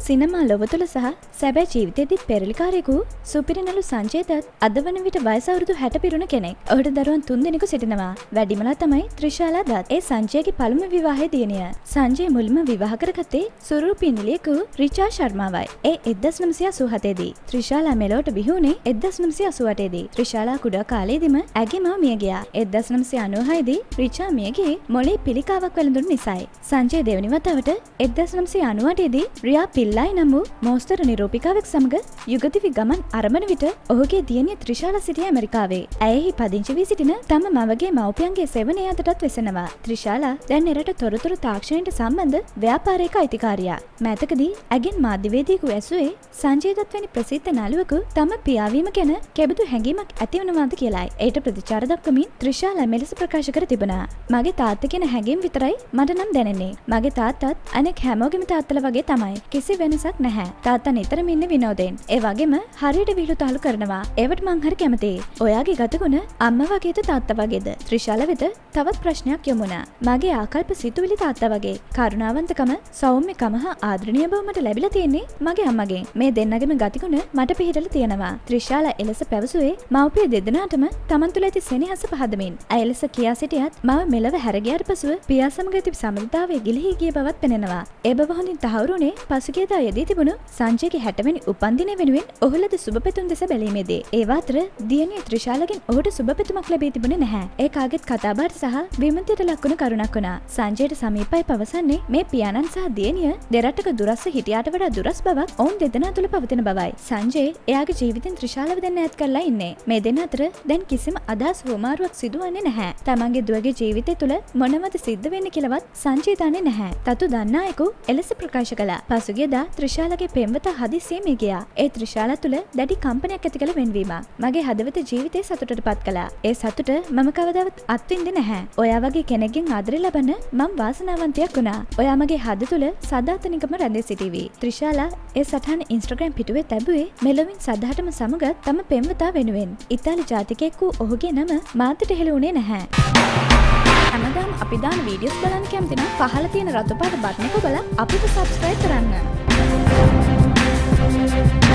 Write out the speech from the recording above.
සිනමා ලොව තුළ සහ සැබෑ ජීවිතයේදී පෙරලිකාරයෙකු සුපිරිනලු සංජයදත් අද වන විට වයස අවුරුදු 60 පිරුණ කෙනෙක්. ඔහුට දරුවන් 3 දෙනෙකු සිටිනවා. වැඩිමලා තමයි ත්‍රිශාලා දත්. ඒ සංජයගේ පළමු විවාහයේ දියණිය. සංජය මුලින්ම විවාහ කරගත්තේ සුරූපී නිලියකු රිචා ශර්මාවයි. ඒ 1987 දී. ත්‍රිශාලා මෙලොවට බිහි වුණේ 1988 දී. ත්‍රිශාලා කුඩා කාලයේදීම ඇගේ මව මිය ගියා. 1996 දී රිචා මිය ගියේ මොළේ පිළිකාවක් වැළඳුණු නිසායි. සංජය දෙවනි වතාවට 1998 දී රියා පිල්ලයි නම් වූ මෝස්තර නිරූපිකාවෙක් සමග යුගදිවි ගමන් අරඹන විට ඔහුගේ දියණිය ත්‍රිශාලා සිටියේ ඇමරිකාවේ. ඇයෙහි පදිංචි වී සිටින තම මවගේ මව්පියන්ගේ සෙවණේ අතටත් වෙසෙනවා. ත්‍රිශාලා දැන් එරට තොරතුරු තාක්ෂණයට සම්බන්ධ ව්‍යාපාරික අයිතිකාරියා. මෑතකදී ඇගෙන් මාධ්‍යවේදියෙකු ඇසුවේ සංජය දත් වැනි ප්‍රසිද්ධ නළුවෙකු තම පියාවීම ගැන කෙබඳු හැඟීමක් ඇති වුණාද කියලායි. ඒට ප්‍රතිචාර දක්වමින් ත්‍රිශාලා මෙලෙස ප්‍රකාශ කර තිබුණා. මගේ තාත්තා කියන හැඟීම් විතරයි මට නම් දැනෙන්නේ. මගේ තාත්තත් අනෙක් හැමෝගෙම තාත්තලා වගේ තමයි. කිසි වෙනසක් නැහැ. තාත්තා නිතරම ඉන්නේ විනෝදයෙන්. ඒ වගේම හරියට විහිළු තාලු කරනවා. ඒවට මං හරි කැමතියි. ඔයාගේ ගතගුණ අම්මා වගේද තාත්තා වගේද? ත්‍රිශාලා වෙත තවත් ප්‍රශ්නයක් යොමු වුණා. මගේ ආකල්ප සිතුවිලි තාත්තා වගේ. කරුණාවන්තකම, සෞම්‍යකම හා ආදරණීය බව මට ලැබිලා තියෙන්නේ මගේ අම්මගෙන්. මේ දෙන්නගේම ගතිගුණ මට පිළිහිටලා තියෙනවා. ත්‍රිශාලා එලෙස පැවසුවේ මව්පිය දෙදෙනාටම තමන් තුළ ඇති සෙනෙහස පහදමින්. ඇය එලෙස කියා සිටියත් මව මෙලව හැර ගියාට පසුව පියා සමග ඇති සම්බන්ධතාවය ගිලිහී ගිය බවත් පෙනෙනවා. ඒ බව හොඳින් තහවුරු වුණේ පසුගියදා යෙදී තිබුණු සංජයගේ 60 වෙනි උපන්දිනය වෙනුවෙන් ඔහු ලද සුබපැතුම් දෙස බැලීමේදී. ඒ අතර දියණිය ත්‍රිශාලාගෙන් ඔහුට සුබපැතුමක් ලැබී තිබුණේ නැහැ. ඒ කාගෙත් කතාබහට සහ විමතියට ලක්වුණු කරුණක් වුණා. සංජයට සමීපයි පවසන්නේ මේ පියාණන් සහ දියණිය දෙරටක දුරස්ව හිටියාට වඩා දුරස් බවක් ඔවුන් දෙදෙනා තුළ පවතින බවයි. සංජය එයාගේ ජීවිතෙන් ත්‍රිශාලාව දෙන්න ඈත් කරලා ඉන්නේ. මේ දෙන්න අතර දැන් කිසිම අදහස් හුවමාරුවක් සිදුවන්නේ නැහැ. තමන්ගේ දුවගේ ජීවිතය තුළ මොනවද සිද්ධ වෙන්නේ කියලාවත් සංජය දන්නේ නැහැ. තතු දන්නායෙකු එලෙස ප්‍රකාශ කළා. පසුගියදා ත්‍රිශාලාගේ පෙම්වතා හදිස්සියෙන් මිය ගියා. ඒ ත්‍රිශාලා තුළ දැඩි කම්පනයක් ඇති කළ වෙන්වීමක්. මගේ හදවත ජීවිතේ සතුටටපත් කළා. ඒ සතුට මම කවදාවත් අත්විඳින්නේ නැහැ. ඔයා වගේ කෙනෙක්ගෙන් ආදරය ලබන්න මම වාසනාවන්තයෙක් වුණා. ඔයා මගේ හද තුළ සදාතනිකම රැඳී සිටීවි. ත්‍රිශාලා ඒ සටහන Instagram පිටුවේ තැබුවේ මෙලොවින් සදාටම සමගත් තම පෙම්වතා වෙනුවෙන්. ඉතාලි ජාතිකයෙක් වූ ඔහුගේ නම මාතට හෙළුණේ නැහැ. හැමදාම අපි දාන වීඩියෝස් බලන්න කැමති නම් පහළ තියෙන රතු පාට බටන් එක ඔබලා අපිට subscribe කරන්න.